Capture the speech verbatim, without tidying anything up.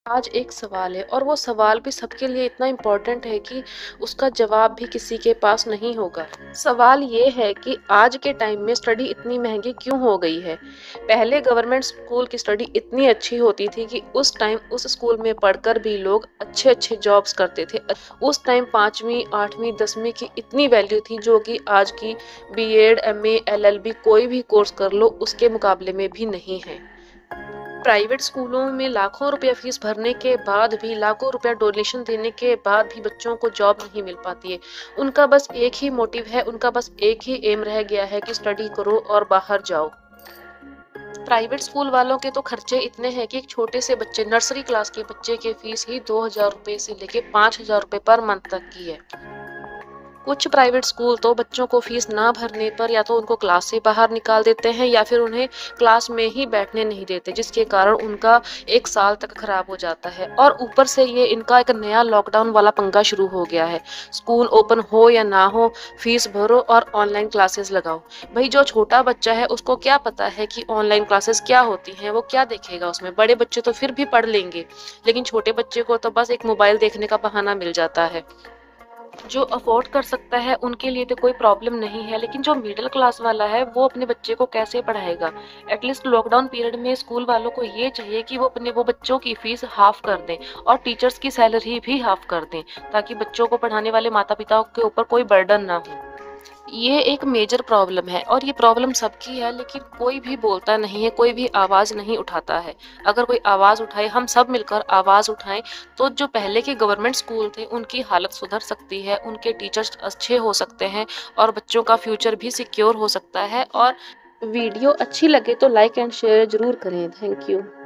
आज एक सवाल है और वो सवाल भी सबके लिए इतना इम्पोर्टेंट है कि उसका जवाब भी किसी के पास नहीं होगा। सवाल ये है कि आज के टाइम में स्टडी इतनी महंगी क्यों हो गई है? पहले गवर्नमेंट स्कूल की स्टडी इतनी अच्छी होती थी कि उस टाइम उस स्कूल में पढ़कर भी लोग अच्छे-अच्छे जॉब्स करते थे। उस टाइम पाँचवीं, आठवीं, दसवीं की इतनी वैल्यू थी जो कि आज की बीएड, एमए, एलएलबी कोई भी कोर्स कर लो उसके मुकाबले में भी नहीं है। प्राइवेट स्कूलों में लाखों रुपया फीस भरने के बाद भी, लाखों रुपया डोनेशन देने के बाद भी बच्चों को जॉब नहीं मिल पाती है। उनका बस एक ही मोटिव है, उनका बस एक ही एम रह गया है कि स्टडी करो और बाहर जाओ। प्राइवेट स्कूल वालों के तो खर्चे इतने हैं कि एक छोटे से बच्चे, नर्सरी क्लास के बच्चे की फीस ही दो हजार रुपए से लेके पाँच हजार रुपए पर मंथ तक की है। कुछ प्राइवेट स्कूल तो बच्चों को फीस ना भरने पर या तो उनको क्लास से बाहर निकाल देते हैं या फिर उन्हें क्लास में ही बैठने नहीं देते, जिसके कारण उनका एक साल तक खराब हो जाता है। और ऊपर से ये इनका एक नया लॉकडाउन वाला पंगा शुरू हो गया है। स्कूल ओपन हो या ना हो, फीस भरो और ऑनलाइन क्लासेस लगाओ। भाई जो छोटा बच्चा है उसको क्या पता है कि ऑनलाइन क्लासेस क्या होती हैं, वो क्या देखेगा उसमें। बड़े बच्चे तो फिर भी पढ़ लेंगे, लेकिन छोटे बच्चे को तो बस एक मोबाइल देखने का बहाना मिल जाता है। जो अफोर्ड कर सकता है उनके लिए तो कोई प्रॉब्लम नहीं है, लेकिन जो मिडिल क्लास वाला है वो अपने बच्चे को कैसे पढ़ाएगा? एटलीस्ट लॉकडाउन पीरियड में स्कूल वालों को ये चाहिए कि वो अपने वो बच्चों की फीस हाफ कर दें और टीचर्स की सैलरी भी हाफ कर दें, ताकि बच्चों को पढ़ाने वाले माता पिता के ऊपर कोई बर्डन ना हो। ये एक मेजर प्रॉब्लम है और ये प्रॉब्लम सबकी है, लेकिन कोई भी बोलता नहीं है, कोई भी आवाज़ नहीं उठाता है। अगर कोई आवाज़ उठाए, हम सब मिलकर आवाज़ उठाएं, तो जो पहले के गवर्नमेंट स्कूल थे उनकी हालत सुधर सकती है, उनके टीचर्स अच्छे हो सकते हैं और बच्चों का फ्यूचर भी सिक्योर हो सकता है। और वीडियो अच्छी लगे तो लाइक एंड शेयर जरूर करें। Thank you.